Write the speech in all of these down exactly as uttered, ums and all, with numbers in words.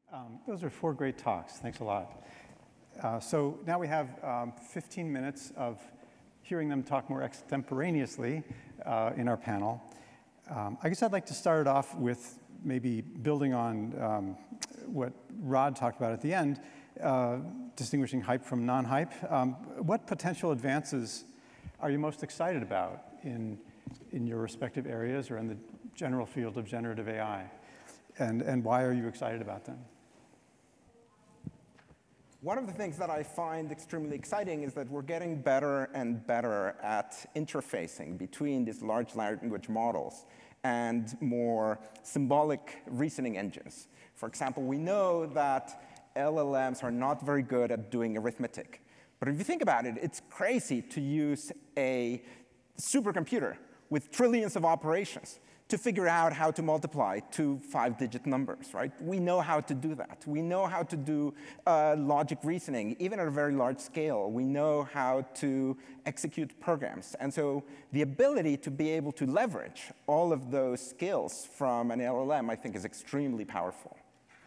Um, those are four great talks. Thanks a lot. Uh, so now we have um, fifteen minutes of hearing them talk more extemporaneously uh, in our panel. Um, I guess I'd like to start it off with maybe building on um, what Rod talked about at the end, uh, distinguishing hype from non-hype. Um, what potential advances are you most excited about in, in your respective areas or in the general field of generative A I? And, and why are you excited about them? One of the things that I find extremely exciting is that we're getting better and better at interfacing between these large language models and more symbolic reasoning engines. For example, we know that L L Ms are not very good at doing arithmetic. But if you think about it, it's crazy to use a supercomputer with trillions of operations to figure out how to multiply two five-digit numbers, right? We know how to do that. We know how to do uh, logic reasoning, even at a very large scale. We know how to execute programs. And so the ability to be able to leverage all of those skills from an L L M, I think, is extremely powerful.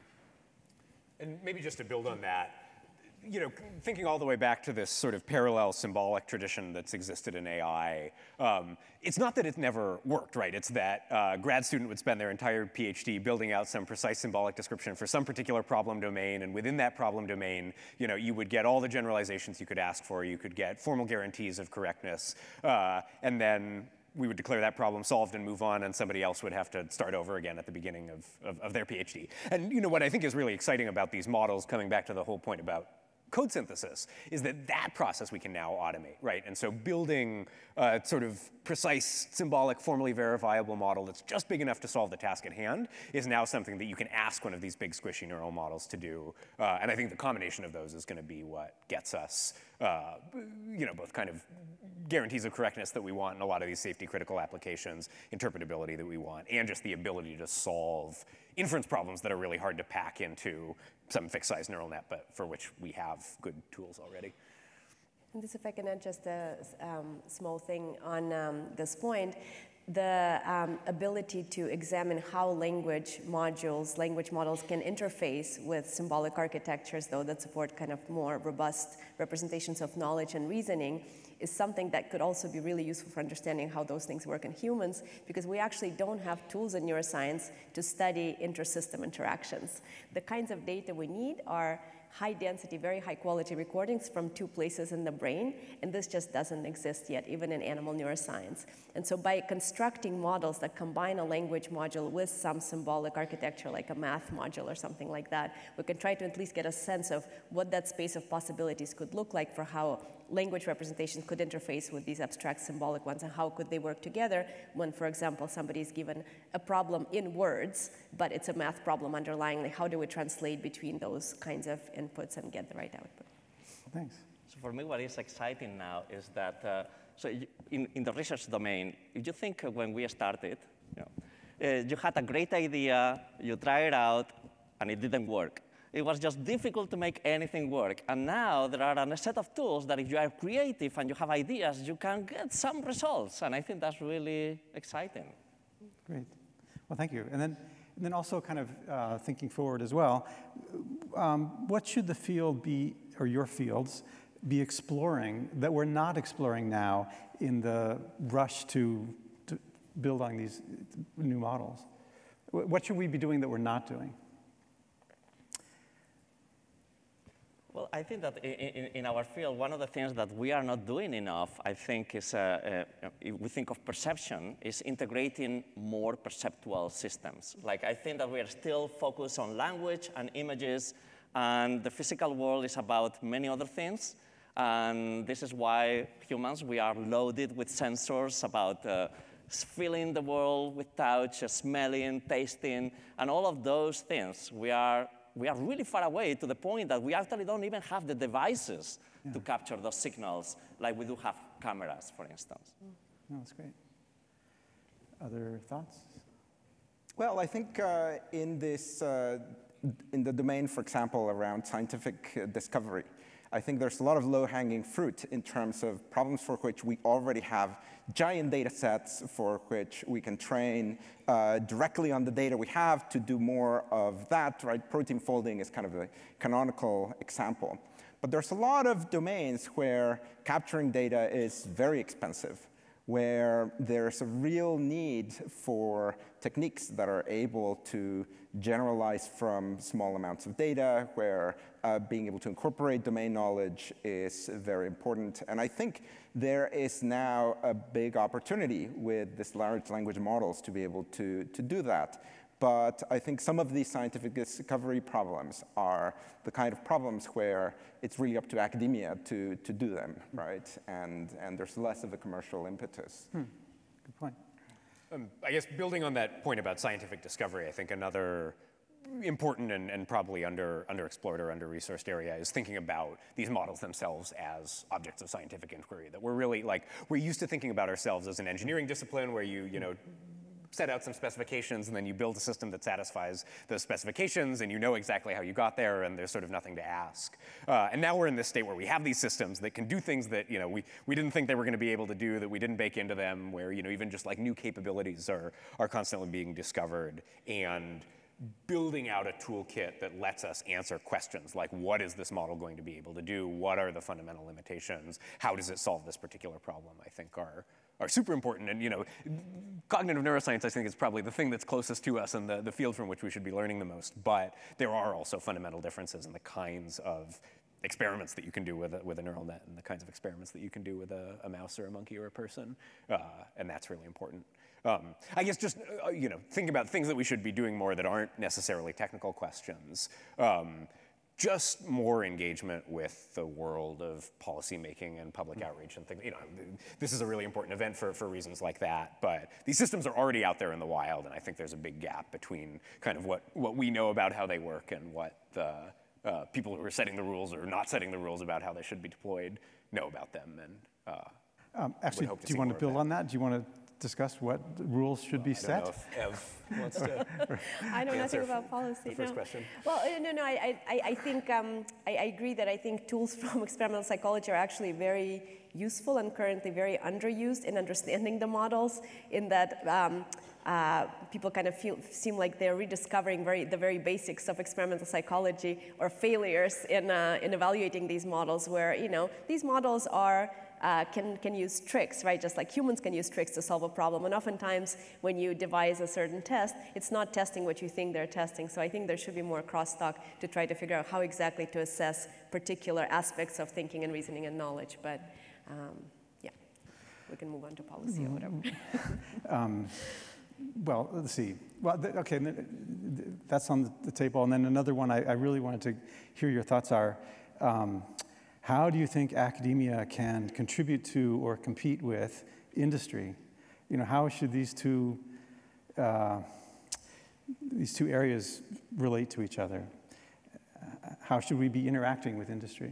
And maybe just to build on that, you know, thinking all the way back to this sort of parallel symbolic tradition that's existed in A I, um, it's not that it's never worked, right? It's that uh, a grad student would spend their entire PhD building out some precise symbolic description for some particular problem domain, and within that problem domain, you know, you would get all the generalizations you could ask for. You could get formal guarantees of correctness, uh, and then we would declare that problem solved and move on, and somebody else would have to start over again at the beginning of, of, of their PhD. And you know, what I think is really exciting about these models, coming back to the whole point about code synthesis, is that that process we can now automate, right? And so building a sort of precise, symbolic, formally verifiable model that's just big enough to solve the task at hand is now something that you can ask one of these big squishy neural models to do. Uh, and I think the combination of those is going to be what gets us, uh, you know, both kind of guarantees of correctness that we want in a lot of these safety critical applications, interpretability that we want, and just the ability to solve inference problems that are really hard to pack into some fixed size neural net, but for which we have good tools already. And this, if I can add just a um, small thing on um, this point, the um, ability to examine how language modules, language models can interface with symbolic architectures, though, that support kind of more robust representations of knowledge and reasoning, is something that could also be really useful for understanding how those things work in humans, because we actually don't have tools in neuroscience to study inter-system interactions. The kinds of data we need are high density, very high quality recordings from two places in the brain, and this just doesn't exist yet, even in animal neuroscience. And so by constructing models that combine a language module with some symbolic architecture, like a math module or something like that, we can try to at least get a sense of what that space of possibilities could look like for how language representations could interface with these abstract symbolic ones, and how could they work together when, for example, somebody is given a problem in words, but it's a math problem underlying. Like, how do we translate between those kinds of inputs and get the right output? Thanks. So for me, what is exciting now is that, uh, so in, in the research domain, if you think when we started, you know, uh, you had a great idea, you tried it out, and it didn't work. It was just difficult to make anything work. And now there are a set of tools that if you are creative and you have ideas, you can get some results. And I think that's really exciting. Great. Well, thank you. And then, and then also kind of uh, thinking forward as well, um, what should the field be, or your fields, be exploring that we're not exploring now in the rush to, to build on these new models? What should we be doing that we're not doing? Well, I think that in, in, in our field, one of the things that we are not doing enough, I think, is, uh, uh, if we think of perception, is integrating more perceptual systems. Like, I think that we are still focused on language and images, and the physical world is about many other things. And this is why humans, we are loaded with sensors about uh, feeling the world with touch, uh, smelling, tasting, and all of those things. We are We are really far away to the point that we actually don't even have the devices yeah. to capture those signals like we do have cameras, for instance. No, that's great. Other thoughts? Well, I think uh, in this, uh, in the domain, for example, around scientific uh, discovery, I think there's a lot of low-hanging fruit in terms of problems for which we already have giant data sets for which we can train uh, directly on the data we have to do more of that, right? Protein folding is kind of a canonical example. But there's a lot of domains where capturing data is very expensive, where there's a real need for techniques that are able to generalize from small amounts of data, where uh, being able to incorporate domain knowledge is very important. And I think there is now a big opportunity with these large language models to be able to, to do that. But I think some of these scientific discovery problems are the kind of problems where it's really up to academia to, to do them, right? And, and there's less of a commercial impetus. Hmm. Good point. Um, I guess building on that point about scientific discovery, I think another important and, and probably under, underexplored or under-resourced area is thinking about these models themselves as objects of scientific inquiry. That we're really, like, we're used to thinking about ourselves as an engineering discipline where you, you know, set out some specifications, and then you build a system that satisfies those specifications, and you know exactly how you got there, and there's sort of nothing to ask. Uh, and now we're in this state where we have these systems that can do things that, you know, we, we didn't think they were going to be able to do, that we didn't bake into them, where, you know, even just like new capabilities are, are constantly being discovered. And building out a toolkit that lets us answer questions like, what is this model going to be able to do? What are the fundamental limitations? How does it solve this particular problem, I think are, are super important. And, you know, cognitive neuroscience, I think, is probably the thing that's closest to us and the, the field from which we should be learning the most. But there are also fundamental differences in the kinds of experiments that you can do with a, with a neural net and the kinds of experiments that you can do with a, a mouse or a monkey or a person. Uh, and that's really important. Um, I guess just, uh, you know, thinking about things that we should be doing more that aren't necessarily technical questions. Um, just more engagement with the world of policymaking and public outreach and things. You know, this is a really important event for, for reasons like that, but these systems are already out there in the wild, and I think there's a big gap between kind of what, what we know about how they work and what the uh, people who are setting the rules or not setting the rules about how they should be deployed know about them. And uh, um, Actually, do you want to build on that? Do you want to discuss what rules should be set? I don't know if Ev wants to I know nothing answer about policy. the first no. question. Well, uh, no, no, I, I, I think um, I, I agree that I think tools from experimental psychology are actually very useful and currently very underused in understanding the models, in that um, uh, people kind of feel, seem like they're rediscovering very, the very basics of experimental psychology, or failures in, uh, in evaluating these models, where, you know, these models are Uh, can, can use tricks, right? Just like humans can use tricks to solve a problem. And oftentimes, when you devise a certain test, it's not testing what you think they're testing. So I think there should be more crosstalk to try to figure out how exactly to assess particular aspects of thinking and reasoning and knowledge. But um, yeah, we can move on to policy or whatever. um, well, let's see. Well, th okay, that's on the table. And then another one I, I really wanted to hear your thoughts are, um, how do you think academia can contribute to or compete with industry? You know, how should these two uh, these two areas relate to each other? How should we be interacting with industry?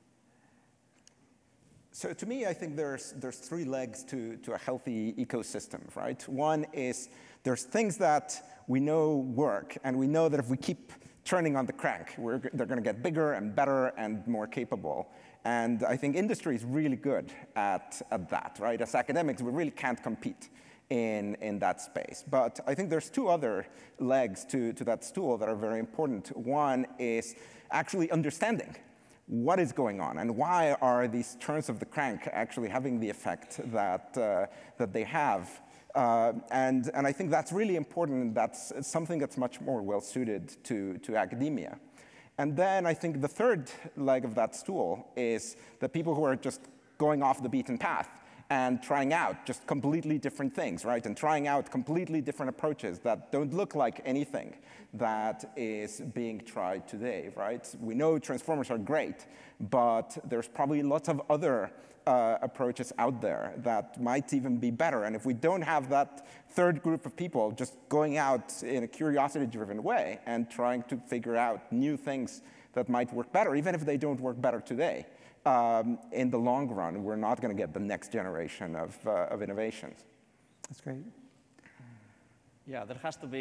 So to me, I think there's there's three legs to to a healthy ecosystem, right? One is there's things that we know work, and we know that if we keep turning on the crank, we're, they're going to get bigger and better and more capable. And I think industry is really good at, at that, right? As academics, we really can't compete in, in that space. But I think there's two other legs to, to that stool that are very important. One is actually understanding what is going on and why are these turns of the crank actually having the effect that, uh, that they have. Uh, and, and I think that's really important, and that's something that's much more well-suited to, to academia. And then I think the third leg of that stool is the people who are just going off the beaten path and trying out just completely different things, right? And trying out completely different approaches that don't look like anything that is being tried today, right? We know transformers are great, but there's probably lots of other uh, approaches out there that might even be better. And if we don't have that third group of people just going out in a curiosity-driven way and trying to figure out new things that might work better, even if they don't work better today, um, in the long run, we're not going to get the next generation of, uh, of innovations. That's great. Yeah, there has to be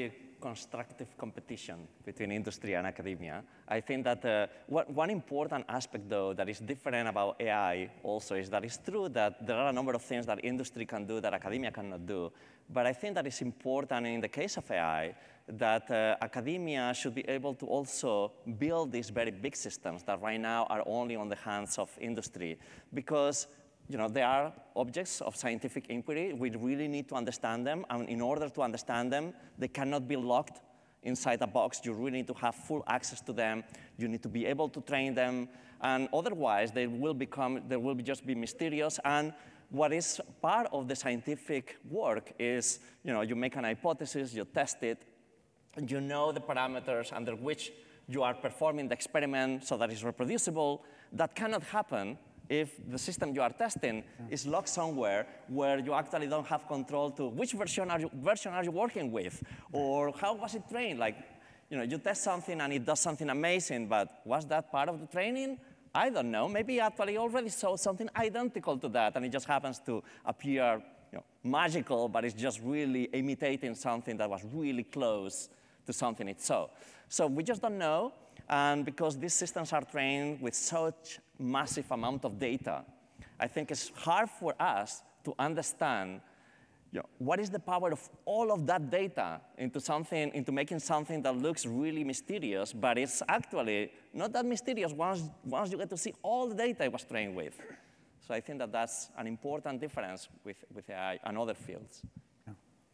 constructive competition between industry and academia. I think that uh, what, one important aspect, though, that is different about A I also is that it's true that there are a number of things that industry can do that academia cannot do. But I think that it's important in the case of A I that uh, academia should be able to also build these very big systems that right now are only on the hands of industry. Because you know, they are objects of scientific inquiry. We really need to understand them. And in order to understand them, they cannot be locked inside a box. You really need to have full access to them. You need to be able to train them. And otherwise, they will become, they will just be mysterious. And what is part of the scientific work is, you know, you make an hypothesis, you test it, and you know the parameters under which you are performing the experiment so that it's reproducible. That cannot happen if the system you are testing yeah. is locked somewhere where you actually don't have control to which version are you, version are you working with, or how was it trained? Like, you know, you test something and it does something amazing, but was that part of the training? I don't know. Maybe actually already saw something identical to that, and it just happens to appear you know, magical, but it's just really imitating something that was really close to something it saw. So we just don't know. And because these systems are trained with such massive amount of data, I think it's hard for us to understand you know, what is the power of all of that data into something, into making something that looks really mysterious, but it's actually not that mysterious once, once you get to see all the data it was trained with. So I think that that's an important difference with, with A I and other fields. Yeah.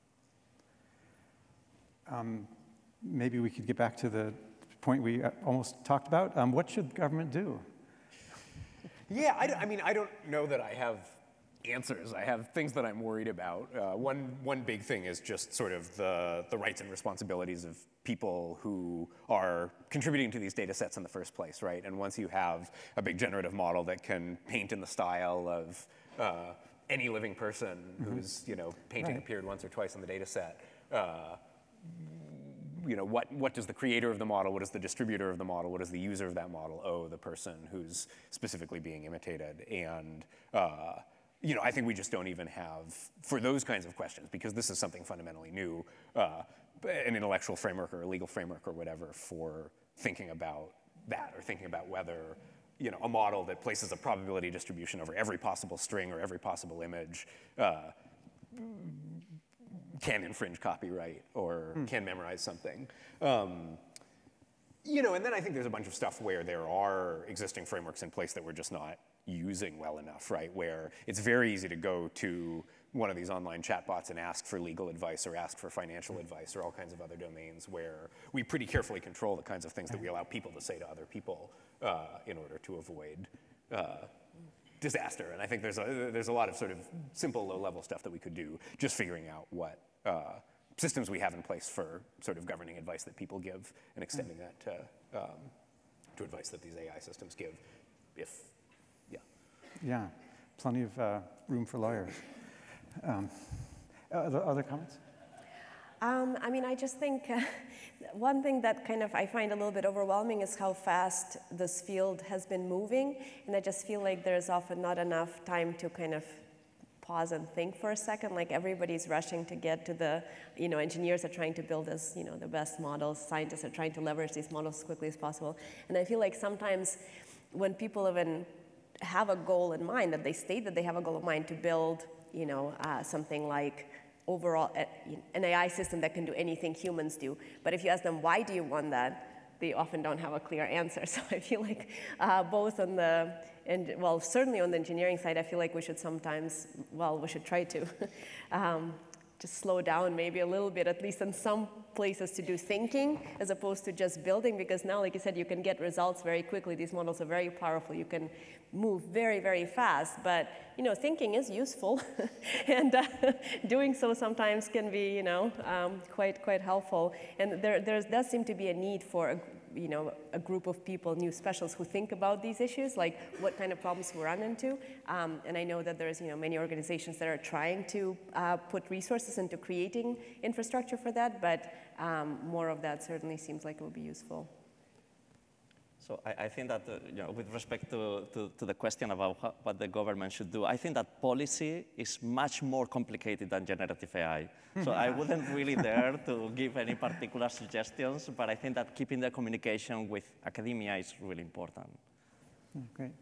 Um, maybe we could get back to the point we almost talked about. Um, what should government do? Yeah, I, I mean, I don't know that I have answers. I have things that I'm worried about. Uh, one, one big thing is just sort of the, the rights and responsibilities of people who are contributing to these data sets in the first place, right? And once you have a big generative model that can paint in the style of uh, any living person mm-hmm. whose you know, painting right. appeared once or twice in the data set, uh, you know, what, what does the creator of the model, what does the distributor of the model, what does the user of that model owe the person who's specifically being imitated? And uh, you know, I think we just don't even have, for those kinds of questions, because this is something fundamentally new, uh, an intellectual framework or a legal framework or whatever for thinking about that, or thinking about whether you know, a model that places a probability distribution over every possible string or every possible image uh, can infringe copyright or hmm. can memorize something. Um, you know, and then I think there's a bunch of stuff where there are existing frameworks in place that we're just not using well enough, right? Where it's very easy to go to one of these online chatbots and ask for legal advice or ask for financial advice or all kinds of other domains where we pretty carefully control the kinds of things that we allow people to say to other people uh, in order to avoid uh, disaster. And I think there's a, there's a lot of sort of simple low-level stuff that we could do, just figuring out what uh, systems we have in place for sort of governing advice that people give and extending that to, um, to advice that these A I systems give, if, yeah. Yeah, plenty of uh, room for lawyers. Um, other, other comments? Um, I mean, I just think uh, one thing that kind of I find a little bit overwhelming is how fast this field has been moving, and I just feel like there's often not enough time to kind of pause and think for a second. Like everybody's rushing to get to the, you know, engineers are trying to build as, you know, the best models, scientists are trying to leverage these models as quickly as possible, and I feel like sometimes when people even have a goal in mind, that they state that they have a goal in mind to build, you know, uh, something like overall uh, an A I system that can do anything humans do. But if you ask them, why do you want that? They often don't have a clear answer. So I feel like uh, both on the, and well, certainly on the engineering side, I feel like we should sometimes, well, we should try to um, just slow down maybe a little bit, at least in some places, to do thinking as opposed to just building, because now, like you said, you can get results very quickly. These models are very powerful. You can move very, very fast, but you know, thinking is useful, and uh, doing so sometimes can be, you know, um, quite quite helpful. And there there does seem to be a need for a, you know, a group of people, new specialists who think about these issues, like what kind of problems we run into. Um, and I know that there's, you know, many organizations that are trying to uh, put resources into creating infrastructure for that, but um, more of that certainly seems like it would be useful. So I, I think that, uh, you know, with respect to, to, to the question about how, what the government should do, I think that policy is much more complicated than generative A I. So I wouldn't really dare to give any particular suggestions, but I think that keeping the communication with academia is really important. Great.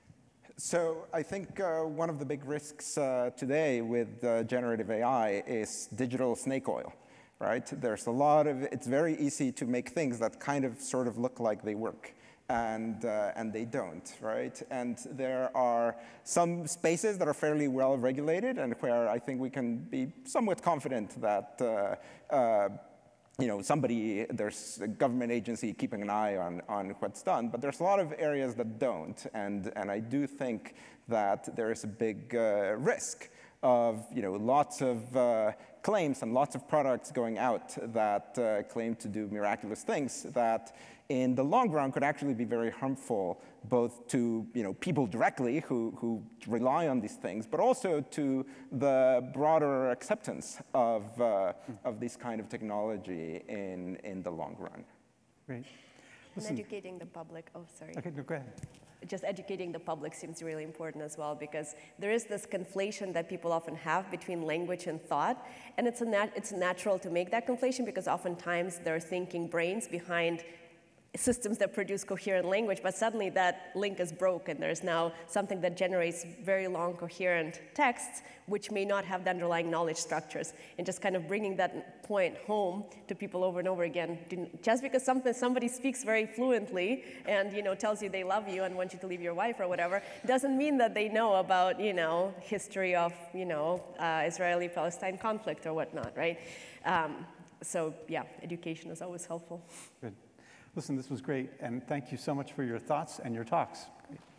So I think uh, one of the big risks uh, today with uh, generative A I is digital snake oil, right? There's a lot of, it's very easy to make things that kind of sort of look like they work. And, uh, and they don't, right? And there are some spaces that are fairly well regulated and where I think we can be somewhat confident that uh, uh, you know, somebody, there's a government agency keeping an eye on, on what's done, but there's a lot of areas that don't. And, and I do think that there is a big uh, risk of, you know, lots of uh, claims and lots of products going out that uh, claim to do miraculous things that in the long run could actually be very harmful both to, you know, people directly who, who rely on these things, but also to the broader acceptance of, uh, of this kind of technology in, in the long run. Great. And educating the public, oh, sorry. Okay, no, go ahead. Just educating the public seems really important as well, because there is this conflation that people often have between language and thought, and it's, a nat it's natural to make that conflation because oftentimes there are thinking brains behind systems that produce coherent language, but suddenly that link is broken. There's now something that generates very long coherent texts, which may not have the underlying knowledge structures. And just kind of bringing that point home to people over and over again. Just because something, somebody speaks very fluently and, you know, tells you they love you and want you to leave your wife or whatever, doesn't mean that they know about, you know, history of, you know, uh, Israeli-Palestine conflict or whatnot, right? Um, so yeah, education is always helpful. Good. Listen, this was great, and thank you so much for your thoughts and your talks. Great.